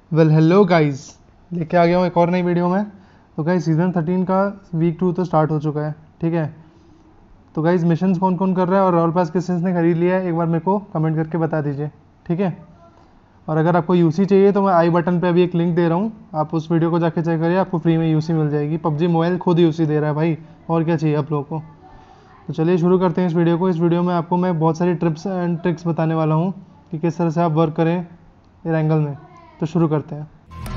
Well hello guys, लेके आ गया हूँ एक और नई वीडियो में। तो गाइस सीज़न 13 का वीक 2 तो स्टार्ट हो चुका है, ठीक है। तो गाइस मिशंस कौन कौन कर रहा है और रॉयल पास किस ने खरीद लिया है, एक बार मेरे को कमेंट करके बता दीजिए, ठीक है। और अगर आपको यूसी चाहिए तो मैं आई बटन पे अभी एक लिंक दे रहा हूँ, आप उस वीडियो को जाके चेक करिए, आपको फ्री में यूसी मिल जाएगी। पबजी मोबाइल खुद यूसी दे रहा है भाई, और क्या चाहिए आप लोगों को। तो चलिए शुरू करते हैं इस वीडियो को। इस वीडियो में आपको मैं बहुत सारी टिप्स एंड ट्रिक्स बताने वाला हूँ कि किस तरह से आप वर्क करें इस एंगल में। तो शुरू करते हैं।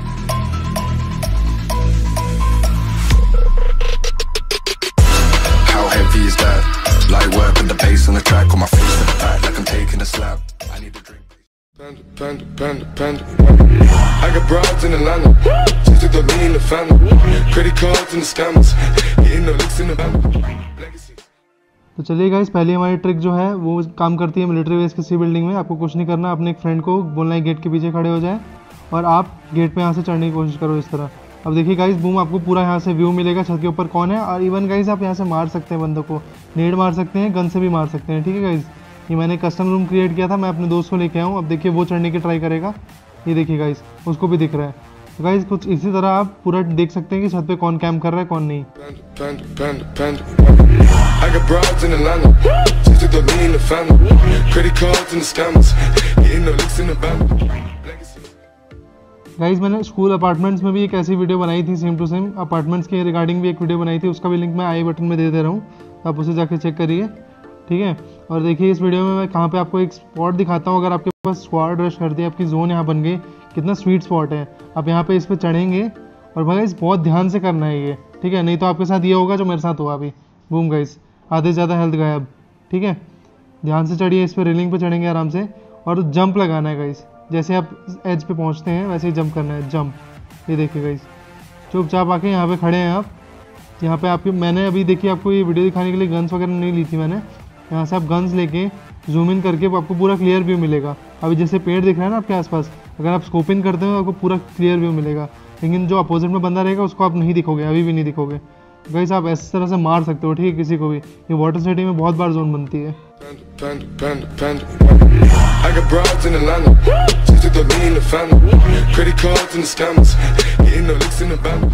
Heavy is that? Light work and the bass on the track, on my face to the back like I'm taking a slap. I need a drink. Panda. I got broads in Atlanta, just to me in the family. Credit cards and the scammers, hitting the licks in the van. तो चलिए guys, पहली हमारी trick जो है वो काम करती है मिलिट्री बेस किसी बिल्डिंग में। आपको कुछ नहीं करना, अपने एक फ्रेंड को बोलना है गेट के पीछे खड़े हो जाए और आप गेट पे यहाँ से चढ़ने की कोशिश करो इस तरह। अब देखिए गाइस, बूम, आपको पूरा यहाँ से व्यू मिलेगा छत के ऊपर कौन है। और इवन गाइस आप यहाँ से मार सकते हैं बंदों को, नेड मार सकते हैं, गन से भी मार सकते हैं, ठीक है गाइस। ये मैंने कस्टम रूम क्रिएट किया था, मैं अपने दोस्त को लेके आया हूँ। अब देखिए वो चढ़ने की ट्राई करेगा, ये देखिए गाइस, उसको भी दिख रहा है। तो गाइस कुछ इसी तरह आप पूरा देख सकते हैं कि छत पे कौन कैम्प कर रहा है कौन नहीं। I got broads in Atlanta, just to me in the family. Credit cards and the scammers, hitting the licks in the van. Guys मैंने स्कूल अपार्टमेंट्स में भी एक ऐसी वीडियो बनाई थी, सेम टू सेम अपार्टमेंट्स के रिगार्डिंग भी एक वीडियो बनाई थी, उसका भी लिंक मैं आई बटन में दे रहा हूँ, आप उसे जाके चेक करिए, ठीक है। और देखिए इस वीडियो में मैं कहाँ पे आपको एक स्पॉट दिखाता हूँ। अगर आपके पास स्क्वाड रश कर दिया, आपकी जोन यहाँ बन गई, कितना स्वीट स्पॉट है। आप यहाँ पे इस पर चढ़ेंगे और भाई इस बहुत ध्यान से करना है ये, ठीक है, नहीं तो आपके साथ ये होगा जो मेरे साथ हुआ अभी। बूम गाइस, आधे से ज़्यादा हेल्थ गायब, ठीक है। ध्यान से चढ़िए, इस पर रेलिंग पे चढ़ेंगे आराम से और जंप लगाना है गाइस। जैसे आप एज पे पहुंचते हैं वैसे ही जंप करना है, जंप। ये देखिए गाइस, चुपचाप आके यहाँ पे खड़े हैं आप। यहाँ पे आपकी मैंने अभी देखिए आपको ये वीडियो दिखाने के लिए गन्स वगैरह नहीं ली थी मैंने। यहाँ से आप गन्स लेके जूम इन करके आपको पूरा क्लियर व्यू मिलेगा। अभी जैसे पेड़ दिख रहा है ना आपके आसपास, अगर आप स्कोप इन करते हो आपको पूरा क्लियर व्यू मिलेगा। लेकिन जो अपोजिट में बंदा रहेगा उसको आप नहीं दिखोगे, अभी भी नहीं दिखोगे गाइस। आप इस तरह से मार सकते हो, ठीक है, किसी को भी। ये वाटर सिटी में बहुत बार जोन बनती है। I got broads in Atlanta, just to me in the family. Credit cards and the scammers, hitting the licks in the van.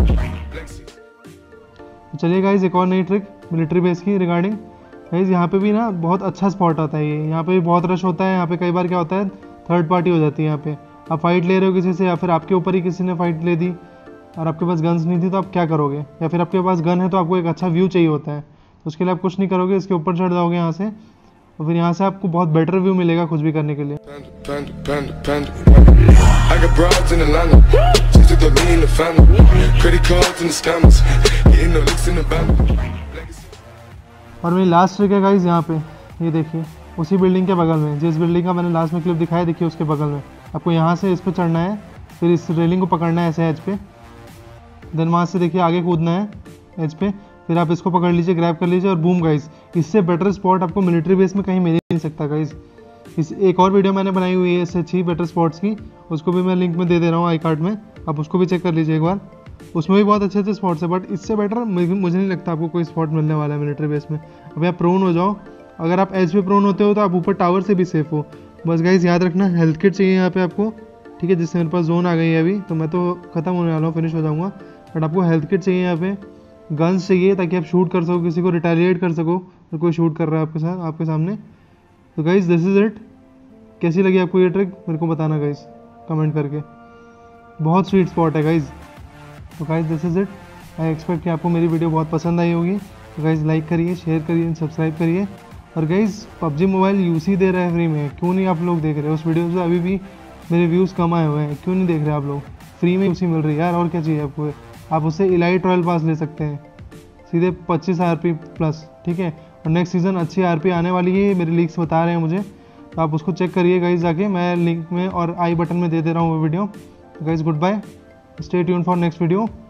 चलिए गाइस, एक और नई ट्रिक मिलिट्री बेस की रिगार्डिंग। गाइस यहाँ पे भी ना बहुत अच्छा स्पॉट आता है ये, यहाँ पे भी बहुत रश होता है। यहाँ पे कई बार क्या होता है, थर्ड पार्टी हो जाती है। यहाँ पे आप फाइट ले रहे हो किसी से, या फिर आपके ऊपर ही किसी ने फाइट ले दी और आपके पास गन्स नहीं थी, तो आप क्या करोगे। या फिर आपके पास गन है तो आपको एक अच्छा व्यू चाहिए होता है, तो उसके लिए आप कुछ नहीं करोगे, इसके ऊपर चढ़ जाओगे यहाँ से, और फिर यहाँ से आपको बहुत बेटर व्यू मिलेगा कुछ भी करने के लिए। और मेरी लास्ट ट्रिक है गाइस यहाँ पे, ये देखिए उसी बिल्डिंग के बगल में, जिस बिल्डिंग का मैंने लास्ट में क्लिप दिखाया, देखिए उसके बगल में आपको यहाँ से इस पर चढ़ना है, फिर इस रेलिंग को पकड़ना है ऐसे एज पे, देन वहाँ से देखिए आगे कूदना है एज पे, फिर आप इसको पकड़ लीजिए, ग्रैब कर लीजिए और बूम गाइस। इससे बेटर स्पॉट आपको मिलिट्री बेस में कहीं मिल ही नहीं सकता गाइस। इस एक और वीडियो मैंने बनाई हुई है इससे अच्छी बेटर स्पॉट्स की, उसको भी मैं लिंक में दे रहा हूँ आई कार्ड में, आप उसको भी चेक कर लीजिए एक बार। उसमें भी बहुत अच्छे अच्छे स्पॉट्स है, बट इससे बेटर मुझे नहीं लगता आपको कोई स्पॉट मिलने वाला है मिलिट्री बेस में। अभी आप प्रोन हो जाओ, अगर आप एज पे प्रोन होते हो तो आप ऊपर टावर से भी सेफ हो। बस गाइस याद रखना, हेल्थ किट चाहिए यहाँ पे आपको, ठीक है। जिससे मेरे पास जोन आ गई है अभी, तो मैं तो ख़त्म होने वाला हूँ, फिनिश हो जाऊँगा, बट आपको हेल्थ किट चाहिए यहाँ पे। गन्स चाहिए ताकि आप शूट कर सको, किसी को रिटेलिएट कर सको तो कोई शूट कर रहा है आपके साथ, आपके सामने। तो गाइस दिस इज़ इट। कैसी लगी आपको ये ट्रिक मेरे को बताना गाइस कमेंट करके। बहुत स्वीट स्पॉट है गाइस। तो guys this is it. I expect कि आपको मेरी वीडियो बहुत पसंद आई होगी। तो गाइस लाइक करिए, शेयर करिए, सब्सक्राइब करिए। और गाइस पबजी मोबाइल यूसी दे रहा है फ्री में, क्यों नहीं आप लोग देख रहे हो। उस वीडियो से अभी भी मेरे व्यूज़ कम आए हुए हैं, क्यों नहीं देख रहे आप लोग। फ्री में यूसी मिल रही है यार, और क्या चाहिए आपको। आप उससे इलाइट रॉयल पास ले सकते हैं सीधे 25 RP प्लस, ठीक है। और नेक्स्ट सीज़न अच्छी RP आने वाली है, मेरे लीक्स बता रहे हैं मुझे, तो आप उसको चेक करिए गाइस जाके। मैं लिंक में और आई बटन में दे रहा हूँ वो video. Guys good bye, stay tuned for next video.